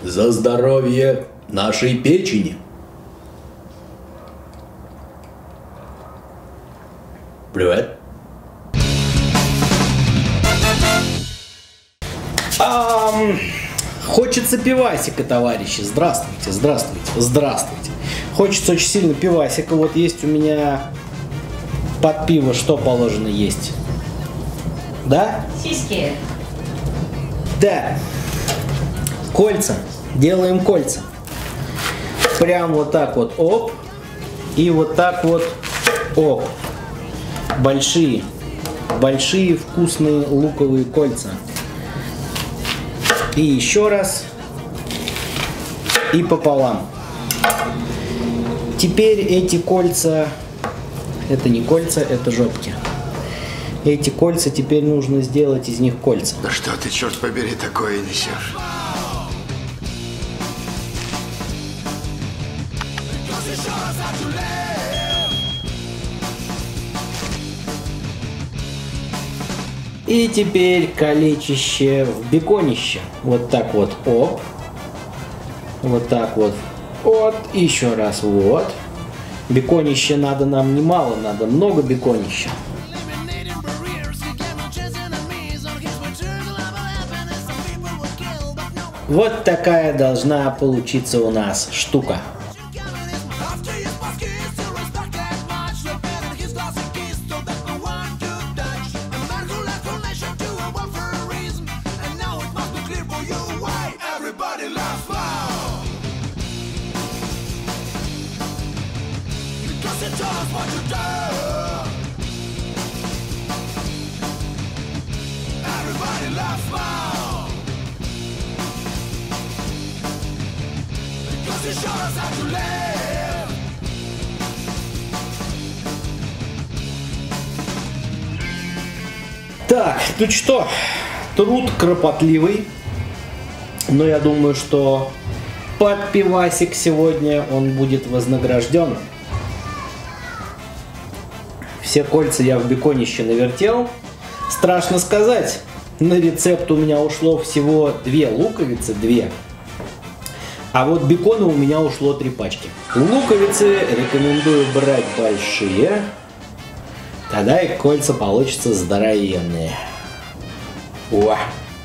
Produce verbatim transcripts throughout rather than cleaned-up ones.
За здоровье нашей печени. Привет. Ам, хочется пивасика, товарищи. Здравствуйте, здравствуйте, здравствуйте. Хочется очень сильно пивасика. Вот есть у меня под пиво что положено есть? Да? Сиськи. Да. Кольца. Делаем кольца. Прям вот так вот, оп. И вот так вот, оп. Большие. Большие вкусные луковые кольца. И еще раз. И пополам. Теперь эти кольца... Это не кольца, это жопки. Эти кольца теперь нужно сделать из них кольца. Да что ты, черт побери, такое несешь? И теперь колечище в беконище. Вот так вот, оп. Вот так вот. Вот, еще раз, вот. Беконище надо нам немало, надо много беконища. Вот такая должна получиться у нас штука. Так, тут что? Труд кропотливый, но я думаю, что под пивасик сегодня он будет вознагражден. Все кольца я в беконище навертел. Страшно сказать, на рецепт у меня ушло всего две луковицы, две. А вот бекона у меня ушло три пачки. Луковицы рекомендую брать большие. Тогда и кольца получатся здоровенные. О!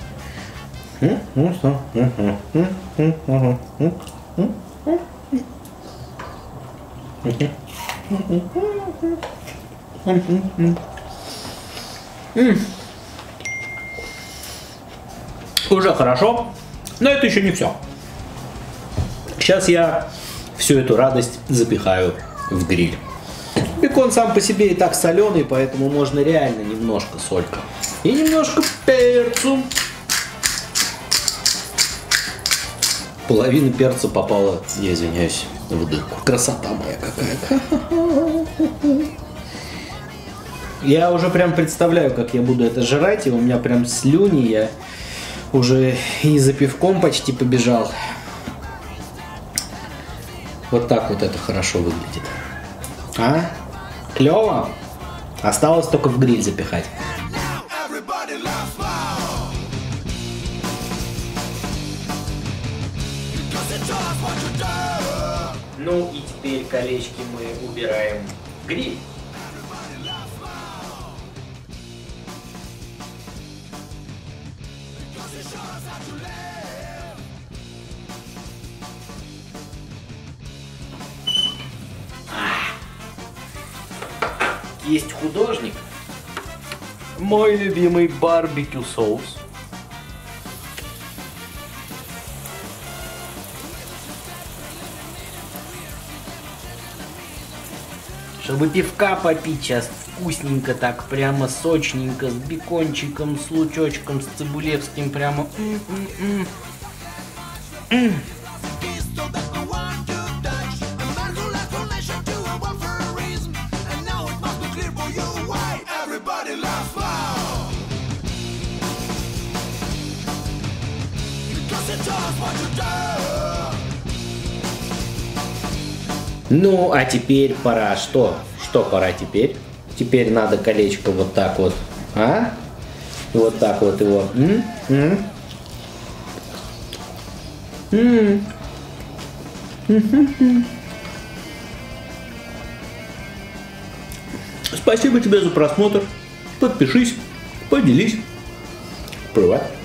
Уже хорошо, но это еще не все. Сейчас я всю эту радость запихаю в гриль. Бекон сам по себе и так соленый, поэтому можно реально немножко солька. И немножко перцу. Половина перца попала, я извиняюсь, в дырку. Красота моя какая-то. Я уже прям представляю, как я буду это жрать, и у меня прям слюни, я уже и за пивком почти побежал. Вот так вот это хорошо выглядит. А? Клево? Осталось только в гриль запихать. Ну и теперь колечки мы убираем в гриль. Есть художник, мой любимый барбекю соус. Чтобы пивка попить сейчас вкусненько, так прямо сочненько, с бекончиком, с лучочком, с цибулевским, прямо. М-м-м. М. Ну, а теперь пора что? Что пора теперь? Теперь надо колечко вот так вот, а? И вот так вот его. М? М? М. Спасибо тебе за просмотр. Подпишись, поделись. Привет.